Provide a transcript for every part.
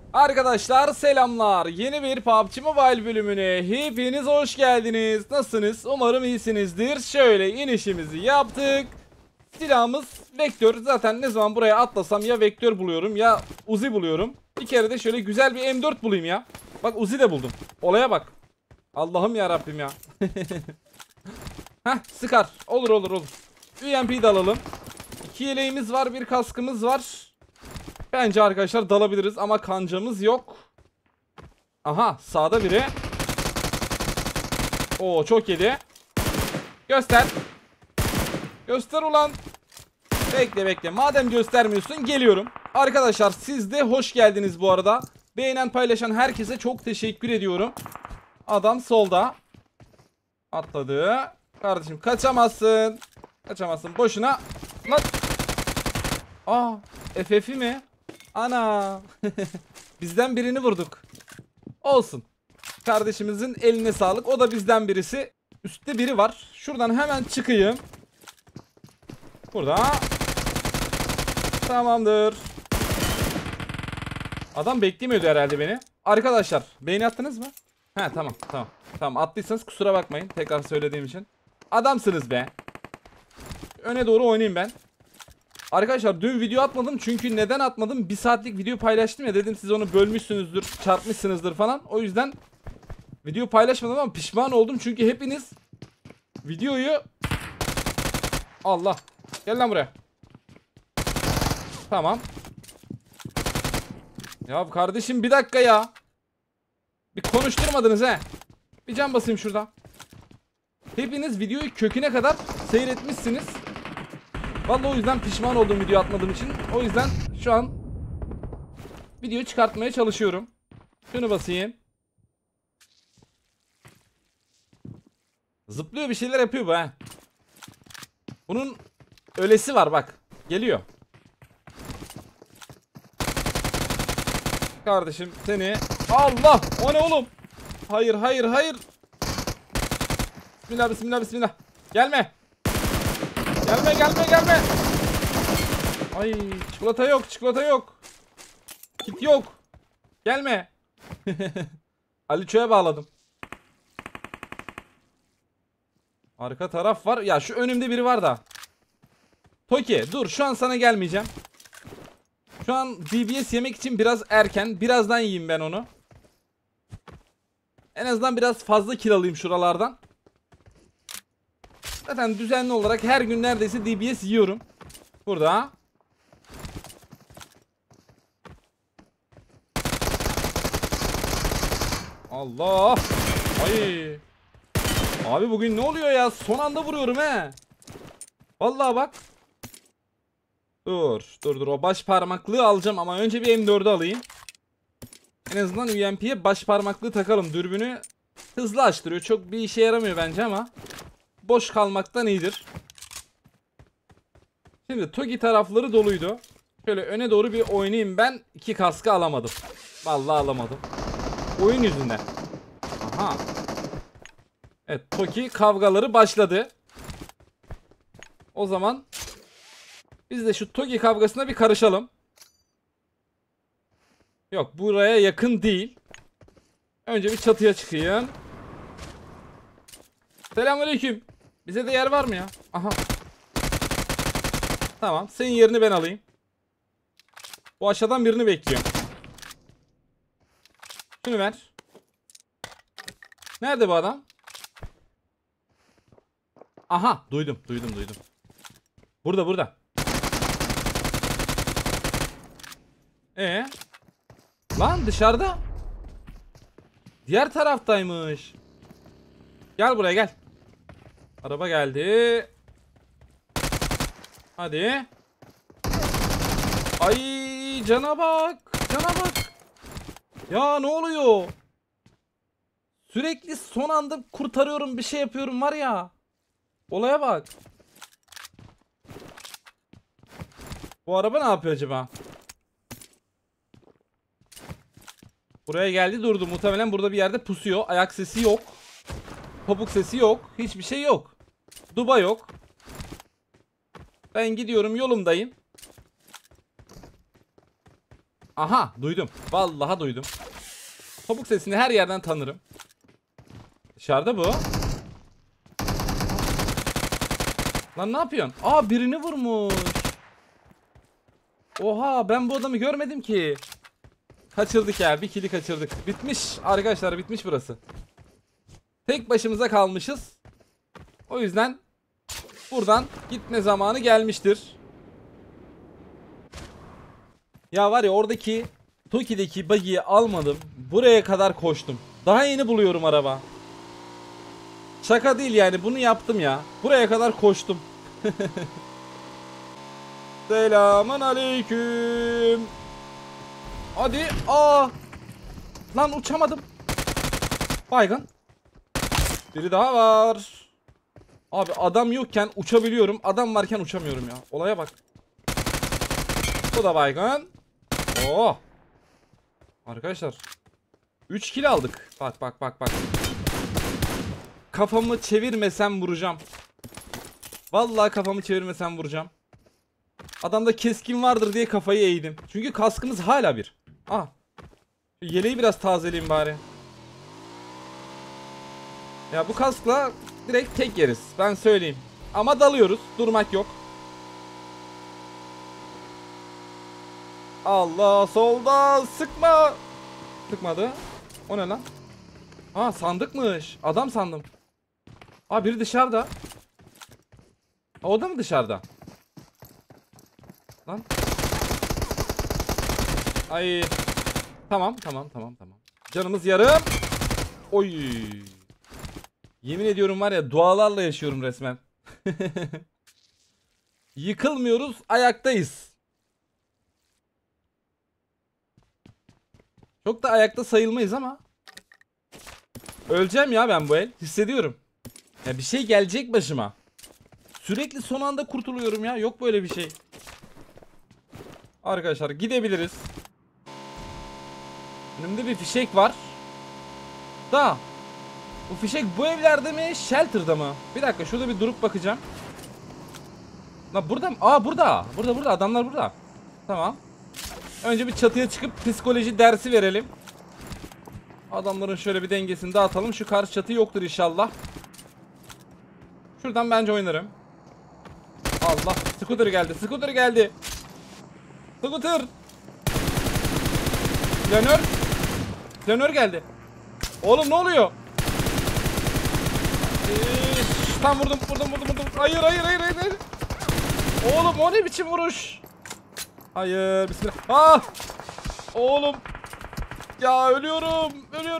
Arkadaşlar selamlar. Yeni bir PUBG Mobile bölümüne hepiniz hoş geldiniz. Nasılsınız? Umarım iyisinizdir. Şöyle inişimizi yaptık. Silahımız vektör. Zaten ne zaman buraya atlasam ya vektör buluyorum ya Uzi buluyorum. Bir kere de şöyle güzel bir M4 bulayım ya. Bak Uzi de buldum. Olaya bak. Allah'ım ya Rabbim ya. Heh, sıkar. Olur olur olur. UMP'yi de alalım. 2 yeleğimiz var, bir kaskımız var. Bence arkadaşlar dalabiliriz ama kancamız yok. Aha, sağda biri. Oo, çok yedi. Göster. Göster ulan. Bekle bekle. Madem göstermiyorsun geliyorum. Arkadaşlar siz de hoş geldiniz bu arada. Beğenen paylaşan herkese çok teşekkür ediyorum. Adam solda. Atladı. Kardeşim kaçamazsın. Kaçamazsın boşuna. Lan. Aa, FF'i mi? Ana. Bizden birini vurduk. Olsun. Kardeşimizin eline sağlık. O da bizden birisi. Üstte biri var. Şuradan hemen çıkayım. Burada. Tamamdır. Adam beklemiyordu herhalde beni. Arkadaşlar beğeni attınız mı? He, tamam tamam. Tamam, attıysanız kusura bakmayın. Tekrar söylediğim için. Adamsınız be. Öne doğru oynayayım ben. Arkadaşlar dün video atmadım çünkü neden atmadım? 1 saatlik video paylaştım ya, dedim siz onu bölmüşsünüzdür, çarpmışsınızdır falan. O yüzden video paylaşmadım ama pişman oldum çünkü hepiniz videoyu... Allah. Gel lan buraya. Tamam. Ya kardeşim bir dakika ya. Bir konuşturmadınız he. Bir can basayım şurada. Hepiniz videoyu köküne kadar seyretmişsiniz. Vallahi o yüzden pişman oldum video atmadığım için. O yüzden şu an video çıkartmaya çalışıyorum. Şunu basayım. Zıplıyor, bir şeyler yapıyor bu ha. Bunun ölesi var bak. Geliyor. Kardeşim seni. Allah! O ne oğlum? Hayır hayır hayır. Bismillah bismillah bismillah. Gelme. Gelme gelme gelme. Ay, çikolata yok, çikolata yok. Kit yok. Gelme. Aliço'ya bağladım. Arka taraf var. Ya şu önümde biri var da. Toki dur, şu an sana gelmeyeceğim. Şu an DBS yemek için biraz erken. Birazdan yiyeyim ben onu. En azından biraz fazla kill alayım şuralardan. Zaten düzenli olarak her gün neredeyse DBS yiyorum. Burada. Allah. Ay. Abi bugün ne oluyor ya? Son anda vuruyorum he. Vallahi bak. Dur o baş parmaklığı alacağım ama önce bir M4'ü alayım. En azından UMP'ye baş parmaklığı takalım. Dürbünü hızlı açtırıyor. Çok bir işe yaramıyor bence ama boş kalmaktan iyidir. Şimdi Togi tarafları doluydu. Şöyle öne doğru bir oynayayım ben. 2 kaskı alamadım. Vallahi alamadım. Oyun yüzünden. Aha. Evet, Toki kavgaları başladı. O zaman biz de şu Togi kavgasına bir karışalım. Yok, buraya yakın değil. Önce bir çatıya çıkayım. Selamünaleyküm. Bize de yer var mı ya? Aha. Tamam, senin yerini ben alayım. Bu aşağıdan birini bekliyorum. Şunu ver. Nerede bu adam? Aha, duydum. Burada. Lan dışarıda. Diğer taraftaymış. Gel buraya gel. Araba geldi. Hadi. Ay, cana bak. Ya ne oluyor? Sürekli son anda kurtarıyorum, bir şey yapıyorum var ya. Olaya bak. Bu araba ne yapıyor acaba? Buraya geldi durdu. Muhtemelen burada bir yerde pusuyor. Ayak sesi yok. Topuk sesi yok. Hiçbir şey yok. Duba yok. Ben gidiyorum, yolumdayım. Aha duydum. Vallahi duydum. Topuk sesini her yerden tanırım. Dışarıda bu. Lan ne yapıyorsun? Aa birini vurmuş. Oha ben bu adamı görmedim ki. Kaçırdık ya, bir kili kaçırdık. Bitmiş arkadaşlar, bitmiş burası. Tek başımıza kalmışız. O yüzden buradan gitme zamanı gelmiştir. Ya var ya, oradaki Toki'deki buggy'yi almadım. Buraya kadar koştum. Daha yeni buluyorum araba. Şaka değil yani, bunu yaptım ya. Buraya kadar koştum. Selamun aleyküm. Hadi. Aa. Lan uçamadım. Baygın. Biri daha var. Abi adam yokken uçabiliyorum. Adam varken uçamıyorum ya. Olaya bak. Bu da baygın. Oh. Arkadaşlar 3 kill aldık. Bak bak bak bak. Kafamı çevirmesem vuracağım. Vallahi kafamı çevirmesem vuracağım. Adamda keskin vardır diye kafayı eğdim. Çünkü kaskımız hala bir. Ah. Yeleği biraz tazeleyeyim bari. Ya bu kaskla direkt tek yeriz. Ben söyleyeyim. Ama dalıyoruz. Durmak yok. Allah solda sıkma. Sıkmadı. O ne lan? Aa sandıkmış. Adam sandım. Aa biri dışarıda. O da mı dışarıda? Lan. Ay. Tamam tamam tamam tamam. Canımız yarım. Oy. Yemin ediyorum var ya, dualarla yaşıyorum resmen. Yıkılmıyoruz, ayaktayız. Çok da ayakta sayılmayız ama. Öleceğim ya ben bu el. Hissediyorum. Ya bir şey gelecek başıma. Sürekli son anda kurtuluyorum ya. Yok böyle bir şey. Arkadaşlar gidebiliriz. Önümde bir fişek var. Da. Bu fişek bu evlerde mi? Shelter'da mı? Bir dakika şurada bir durup bakacağım. Lan burada mı? Aa burada. Burada adamlar burada. Tamam. Önce bir çatıya çıkıp psikoloji dersi verelim. Adamların şöyle bir dengesini dağıtalım. Şu karşı çatı yoktur inşallah. Şuradan bence oynarım. Allah. Scooter geldi. Scooter geldi. Scooter. Planör. Planör geldi. Oğlum ne oluyor? Tam vurdum. Hayır. Oğlum o ne biçim vuruş? Hayır. Bismillah. Ah! Oğlum. Ya ölüyorum.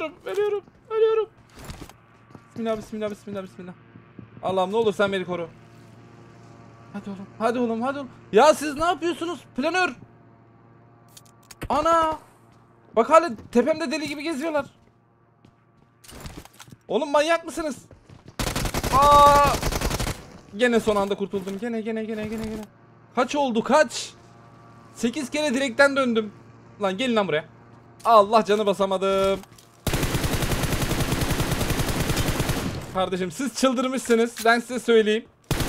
Bismillah. Allah'ım ne olur sen beni koru. Hadi oğlum. Ya siz ne yapıyorsunuz? Planör. Ana. Bak hala tepemde deli gibi geziyorlar. Oğlum manyak mısınız? Aa! Gene son anda kurtuldum. Gene. Kaç oldu kaç? 8 kere direkten döndüm. Lan gelin lan buraya. Allah canı basamadım. Kardeşim siz çıldırmışsınız. Ben size söyleyeyim.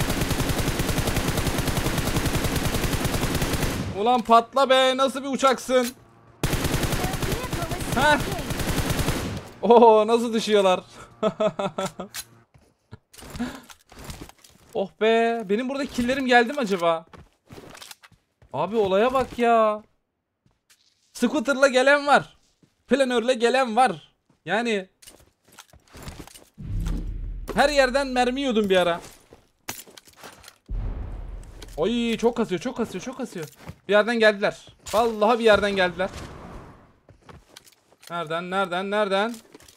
Ulan patla be, nasıl bir uçaksın? Heh. Oo nasıl düşüyorlar. Oh be, benim burada killerim geldi mi acaba? Abi olaya bak ya. Scooter'la gelen var. Planörle gelen var. Yani her yerden mermi yiyordum bir ara. Oy çok kasıyor. Bir yerden geldiler. Vallahi bir yerden geldiler. Nereden?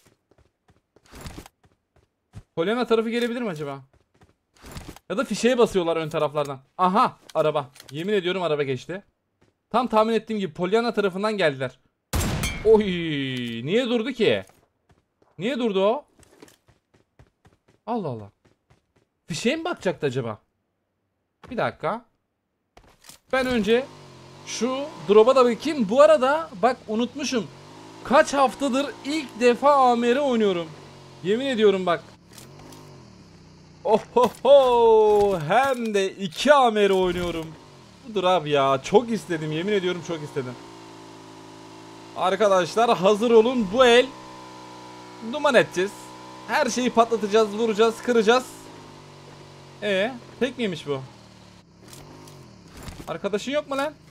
Polyana tarafı gelebilir mi acaba? Ya da fişeğe basıyorlar ön taraflardan. Aha araba. Yemin ediyorum araba geçti. Tam tahmin ettiğim gibi Polyana tarafından geldiler. Oy niye durdu ki? Niye durdu o? Allah Allah. Fişeğe mi bakacaktı acaba? Bir dakika. Ben önce şu drop'a da bakayım. Bu arada bak unutmuşum. Kaç haftadır ilk defa AMR oynuyorum. Yemin ediyorum bak. Ohoho, hem de 2 AMR oynuyorum. Budur abi ya. Çok istedim. Yemin ediyorum çok istedim. Arkadaşlar hazır olun, bu el duman edeceğiz. Her şeyi patlatacağız, vuracağız, kıracağız. Tek miymiş bu? Arkadaşın yok mu lan?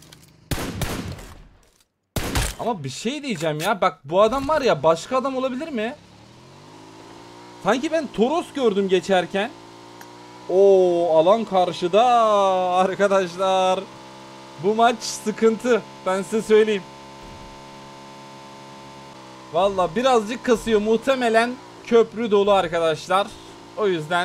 Ama bir şey diyeceğim ya. Bak bu adam var ya, başka adam olabilir mi? Sanki ben Toros gördüm geçerken. Oo, alan karşıda arkadaşlar. Bu maç sıkıntı. Ben size söyleyeyim. Valla birazcık kasıyor. Muhtemelen köprü dolu arkadaşlar. O yüzden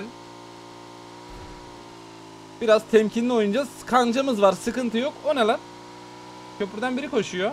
biraz temkinli oynayacağız. Kancamız var, sıkıntı yok. O ne lan? Köprüden biri koşuyor.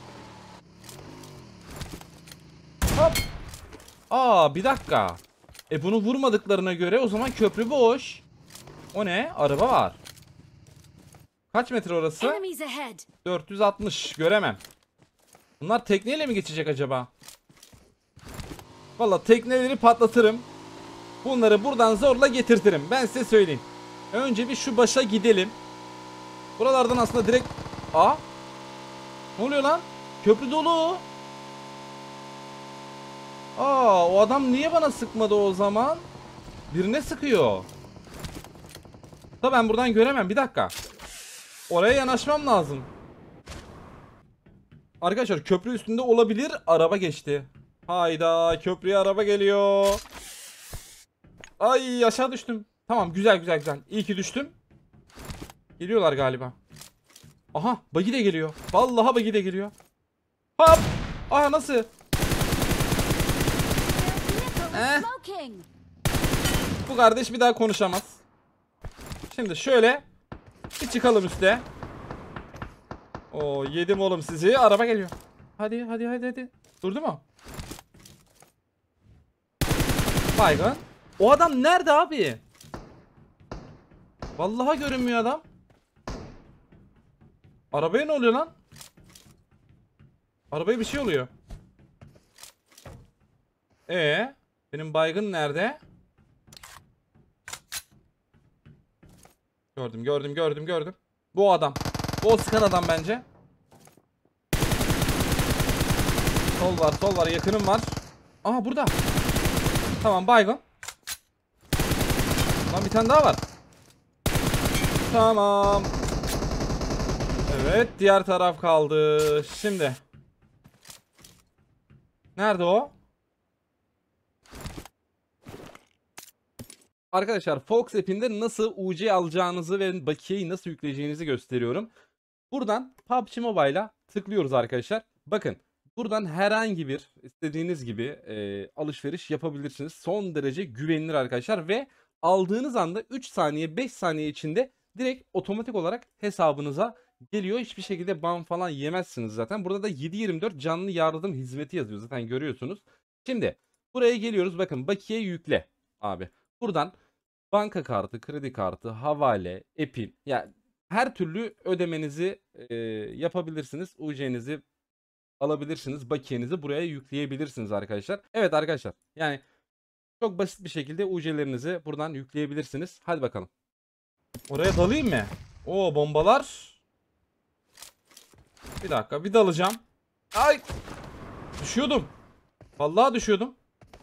Hop. Aa, bir dakika. Bunu vurmadıklarına göre o zaman köprü boş. O ne? Araba var. Kaç metre orası? 460. Göremem. Bunlar tekneyle mi geçecek acaba? Valla tekneleri patlatırım. Bunları buradan zorla getirtirim. Ben size söyleyeyim. Önce bir şu başa gidelim. Buralardan aslında direkt... Aa! Ne oluyor lan? Köprü dolu. Aa, o adam niye bana sıkmadı o zaman? Birine sıkıyor. Da ben buradan göremem. Bir dakika. Oraya yanaşmam lazım. Arkadaşlar köprü üstünde olabilir. Araba geçti. Hayda, köprüye araba geliyor. Ay, aşağı düştüm. Tamam, güzel güzel güzel. İyi ki düştüm. Geliyorlar galiba. Aha, buggy de geliyor. Vallahi buggy de geliyor. Hop. Aha, nasıl? Bu kardeş bir daha konuşamaz. Şimdi şöyle bir çıkalım üste. Oo, yedim oğlum sizi. Araba geliyor. Hadi hadi hadi hadi. Durdu mu? Baygın. O adam nerede abi? Vallahi görünmüyor adam. Arabaya ne oluyor lan? Arabaya bir şey oluyor. Benim baygın nerede? Gördüm gördüm gördüm gördüm. Bu adam. Bu o sıkan adam bence. Sol var sol var, yakınım var. Aha, burada. Tamam, baygın. Lan bir tane daha var. Tamam. Evet, diğer taraf kaldı. Şimdi. Nerede o? Arkadaşlar Fox app'inde nasıl UC alacağınızı ve bakiyeyi nasıl yükleyeceğinizi gösteriyorum. Buradan PUBG Mobile'a tıklıyoruz arkadaşlar. Bakın, buradan herhangi bir istediğiniz gibi alışveriş yapabilirsiniz. Son derece güvenilir arkadaşlar ve aldığınız anda 3 saniye 5 saniye içinde direkt otomatik olarak hesabınıza geliyor. Hiçbir şekilde ban falan yemezsiniz zaten. Burada da 7/24 canlı yardım hizmeti yazıyor, zaten görüyorsunuz. Şimdi buraya geliyoruz, bakın bakiye yükle abi. Buradan banka kartı, kredi kartı, havale, e-pin, yani her türlü ödemenizi yapabilirsiniz. UC'nizi alabilirsiniz. Bakiyenizi buraya yükleyebilirsiniz arkadaşlar. Evet arkadaşlar, yani çok basit bir şekilde UC'lerinizi buradan yükleyebilirsiniz. Hadi bakalım. Oraya dalayım mı? Oo, bombalar. Bir dakika, bir dalacağım. Ay! Düşüyordum. Vallahi düşüyordum.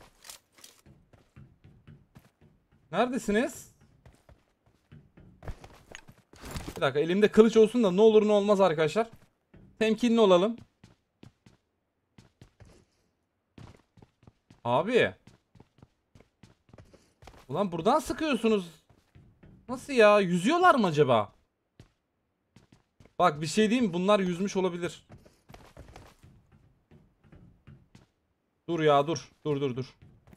Neredesiniz? Bir dakika, elimde kılıç olsun da ne olur ne olmaz arkadaşlar. Temkinli olalım. Abi. Ulan buradan sıkıyorsunuz. Nasıl ya? Yüzüyorlar mı acaba? Bak bir şey diyeyim mi? Bunlar yüzmüş olabilir. Dur ya, dur. Dur.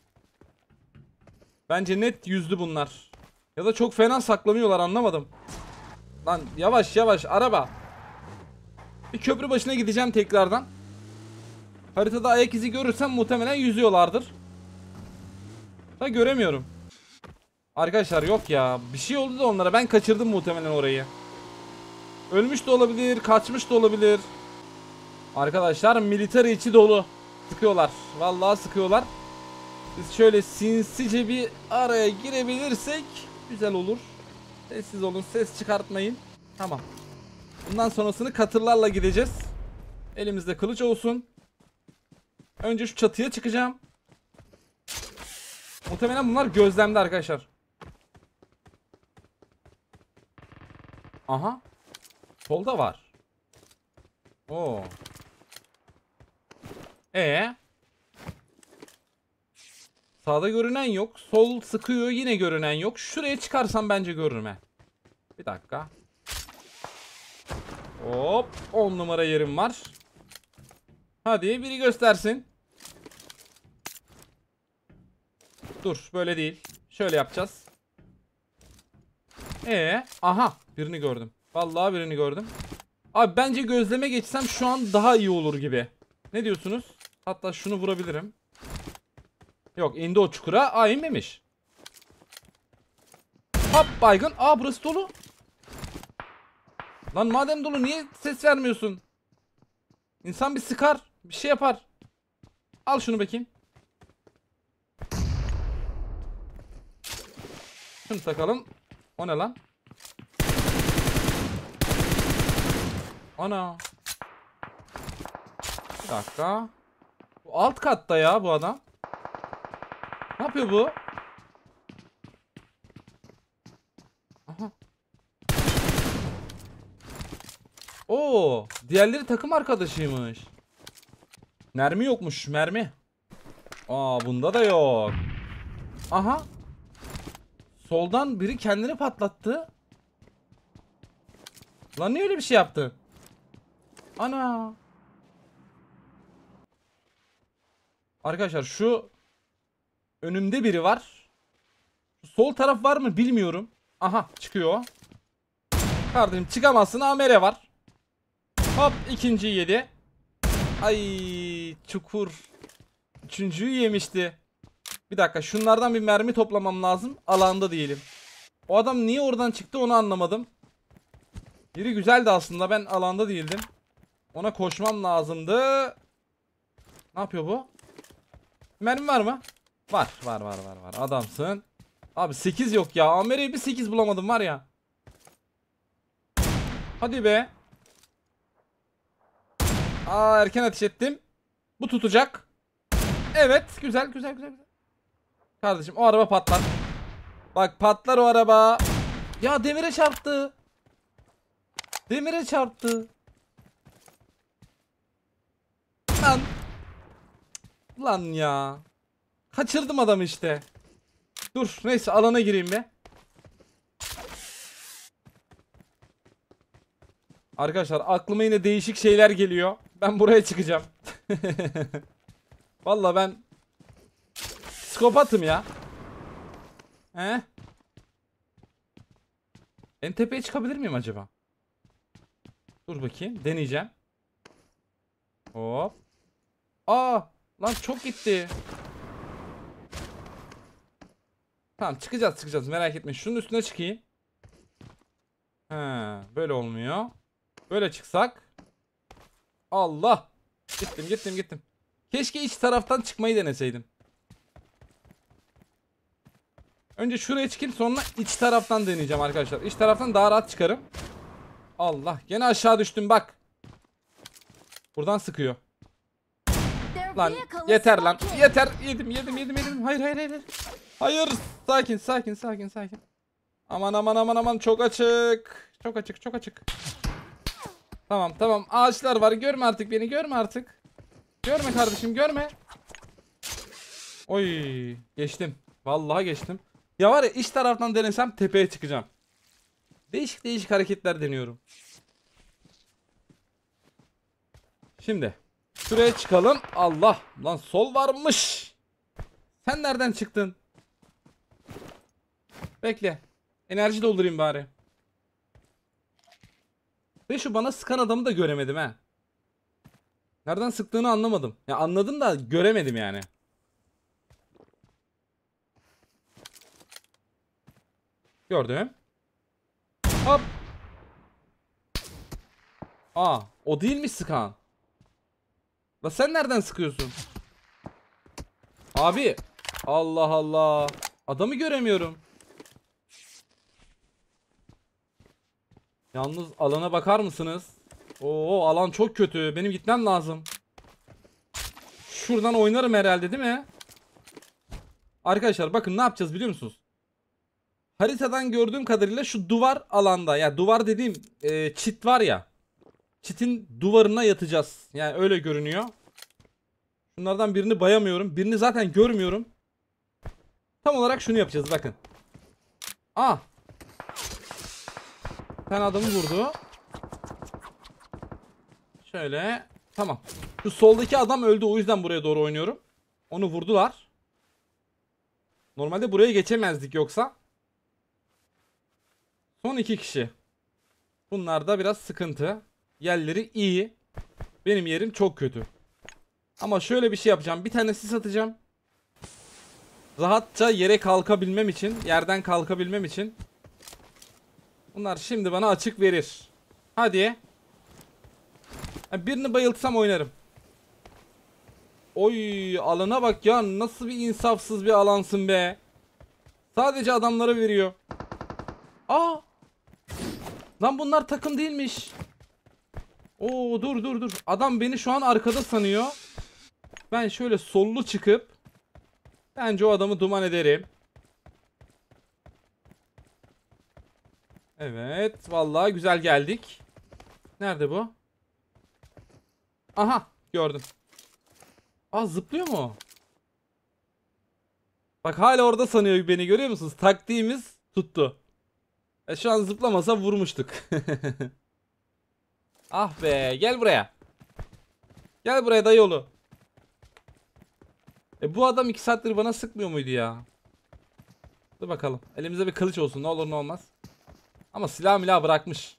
Bence net yüzdü bunlar. Ya da çok fena saklanıyorlar, anlamadım. Lan yavaş yavaş araba. Bir köprü başına gideceğim tekrardan. Haritada ayak izi görürsem muhtemelen yüzüyorlardır. Da göremiyorum. Arkadaşlar yok ya. Bir şey oldu da onlara. Ben kaçırdım muhtemelen orayı. Ölmüş de olabilir. Kaçmış da olabilir. Arkadaşlar military içi dolu. Sıkıyorlar. Vallahi sıkıyorlar. Biz şöyle sinsice bir araya girebilirsek güzel olur. Sessiz olun. Ses çıkartmayın. Tamam. Bundan sonrasını katırlarla gideceğiz. Elimizde kılıç olsun. Önce şu çatıya çıkacağım. Muhtemelen bunlar gözlemde arkadaşlar. Aha. Solda var. Oo. Sağda görünen yok. Sol sıkıyor, yine görünen yok. Şuraya çıkarsam bence görürüm he. Bir dakika. Hop. 10 numara yerim var. Hadi biri göstersin. Dur, böyle değil. Şöyle yapacağız. Aha, birini gördüm. Vallahi birini gördüm. Abi bence gözleme geçsem şu an daha iyi olur gibi. Ne diyorsunuz? Hatta şunu vurabilirim. Yok, indi o çukura. Aa, inmemiş. Hop, baygın. Aa, burası dolu. Lan madem dolu niye ses vermiyorsun? İnsan bir sıkar. Bir şey yapar. Al şunu bakayım. Şunu takalım. O ne lan? Ana. Bir dakika. Bu alt katta ya bu adam. Ne yapıyor bu? Aha. Oo, diğerleri takım arkadaşıymış. Mermi yokmuş, mermi. Aa, bunda da yok. Aha. Soldan biri kendini patlattı. Lan niye öyle bir şey yaptı? Ana. Arkadaşlar şu önümde biri var. Şu sol taraf var mı bilmiyorum. Aha, çıkıyor. Kardeşim çıkamazsın, amere var. Hop, ikinciyi yedi. Ay, çukur. Üçüncüyü yemişti. Bir dakika, şunlardan bir mermi toplamam lazım. Alanda değilim. O adam niye oradan çıktı onu anlamadım. Biri güzeldi aslında, ben alanda değildim. Ona koşmam lazımdı. Ne yapıyor bu? Mermi var mı? Var. Adamsın. Abi 8 yok ya. Amere'yi bir 8 bulamadım var ya. Hadi be. Aa, erken ateş ettim. Bu tutacak. Evet, güzel. Kardeşim, o araba patlar. Bak, patlar o araba. Ya demire çarptı. Demire çarptı. Lan. Lan ya. Kaçırdım adamı işte. Dur, neyse, alana gireyim be. Arkadaşlar, aklıma yine değişik şeyler geliyor. Ben buraya çıkacağım. Vallahi ben psikopatım ya. He? En tepeye çıkabilir miyim acaba? Dur bakayım, deneyeceğim. Hop. Aa, lan çok gitti. Tamam, çıkacağız, merak etme. Şunun üstüne çıkayım. He, böyle olmuyor. Böyle çıksak. Allah. Gittim. Keşke iç taraftan çıkmayı deneseydim. Önce şuraya çıkayım, sonra iç taraftan deneyeceğim arkadaşlar. İç taraftan daha rahat çıkarım. Allah, gene aşağı düştüm bak. Buradan sıkıyor. Lan yeter lan. Yeter. Yedim. Hayır. Hayır. Sakin. Aman, çok açık. Çok açık. Tamam. Ağaçlar var. Görme artık beni. Görme kardeşim, görme. Oy, geçtim. Vallahi geçtim. Ya var ya, iç taraftan denesem tepeye çıkacağım. Değişik hareketler deniyorum. Şimdi şuraya çıkalım. Allah, lan sol varmış. Sen nereden çıktın? Bekle. Enerji doldurayım bari. Ve şu bana sıkan adamı da göremedim ha. Nereden sıktığını anlamadım. Ya anladım da göremedim yani. Gördüm. Hop. Aa, o değilmiş sıkan. La sen nereden sıkıyorsun? Abi. Allah. Adamı göremiyorum. Yalnız alana bakar mısınız? Oo, alan çok kötü. Benim gitmem lazım. şuradan oynarım herhalde değil mi? Arkadaşlar bakın ne yapacağız biliyor musunuz? Haritadan gördüğüm kadarıyla şu duvar alanda, ya duvar dediğim çit var ya. Çitin duvarına yatacağız. Yani öyle görünüyor. Şunlardan birini bayamıyorum. Birini zaten görmüyorum. Tam olarak şunu yapacağız bakın. Aa. Bir tane adamı vurdu. Şöyle. Tamam. Şu soldaki adam öldü, o yüzden buraya doğru oynuyorum. Onu vurdular. Normalde buraya geçemezdik yoksa. Son 2 kişi. Bunlar da biraz sıkıntı. Yerleri iyi. Benim yerim çok kötü. Ama şöyle bir şey yapacağım. Bir tane sis atacağım. Rahatça yere kalkabilmem için, yerden kalkabilmem için. Bunlar şimdi bana açık verir. Hadi. Birini bayıltsam oynarım. Oy, alana bak ya, nasıl bir insafsız bir alansın be. Sadece adamlara veriyor. Aa. Lan bunlar takım değilmiş. Oo, dur. Adam beni şu an arkada sanıyor. Ben şöyle sollu çıkıp bence o adamı duman ederim. Evet, vallahi güzel geldik. Nerede bu? Aha, gördüm. Aa, zıplıyor mu? Bak hala orada sanıyor beni, görüyor musunuz? Taktiğimiz tuttu. Şu an zıplamasa vurmuştuk. Ah be, gel buraya. Gel buraya dayıoğlu. Bu adam 2 saattir bana sıkmıyor muydu ya? Dur bakalım. Elimizde bir kılıç olsun, ne olur ne olmaz. Ama silah milah bırakmış.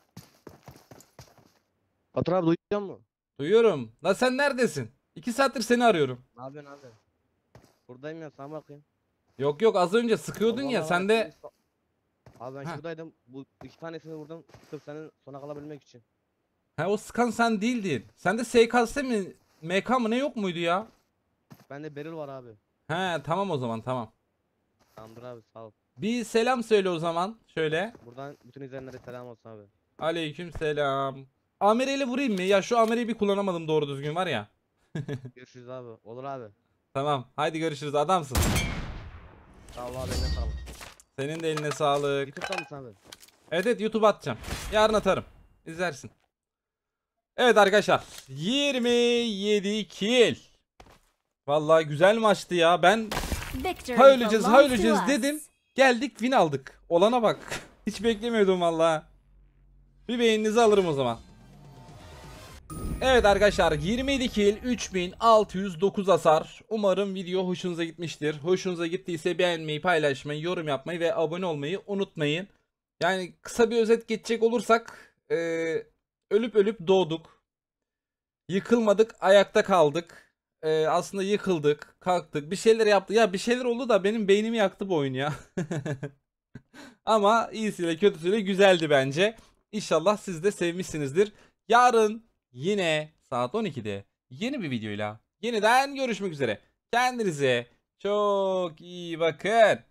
Batur abi duyuyor musun? Duyuyorum. La sen neredesin? 2 saattir seni arıyorum. Ne yapıyorsun abi? Buradayım ya, sana bakayım. Yok az önce sıkıyordun ya Vallahi sen de. Abi ben Heh. şuradaydım. Bu 2 tanesini vurdum. Sırf senin sona kalabilmek için. Ha, o sıkan sen değildin. Sende SKS mi MK mı ne yok muydu ya? Bende Beril var abi. He tamam, o zaman tamam. Tamamdır abi, sağ ol. Bir selam söyle o zaman. Şöyle. Buradan bütün izleyenlere selam olsun abi. Aleyküm selam. Amereyle vurayım mı? Ya şu amereyi bir kullanamadım doğru düzgün var ya. Görüşürüz abi. Olur abi. Tamam. Haydi görüşürüz, adamsın. Sağ ol abi, eline sağlık. Senin de eline sağlık. YouTube'da mısın abi? Evet YouTube'a atacağım. Yarın atarım. İzlersin. Evet arkadaşlar. 27 kill. Vallahi güzel maçtı ya. Ben ha öleceğiz dedim. Geldik, win aldık. Olana bak. Hiç beklemiyordum vallahi. Bir beğeninizi alırım o zaman. Evet arkadaşlar, 27 kill, 3609 hasar. Umarım video hoşunuza gitmiştir. Hoşunuza gittiyse beğenmeyi, paylaşmayı, yorum yapmayı ve abone olmayı unutmayın. Yani kısa bir özet geçecek olursak ölüp doğduk. Yıkılmadık, ayakta kaldık. Aslında yıkıldık, kalktık, bir şeyler yaptık. Ya bir şeyler oldu da benim beynimi yaktı bu oyun ya. Ama iyisiyle kötüsüyle güzeldi bence. İnşallah siz de sevmişsinizdir. Yarın yine saat 12'de yeni bir videoyla yeniden görüşmek üzere. Kendinize çok iyi bakın.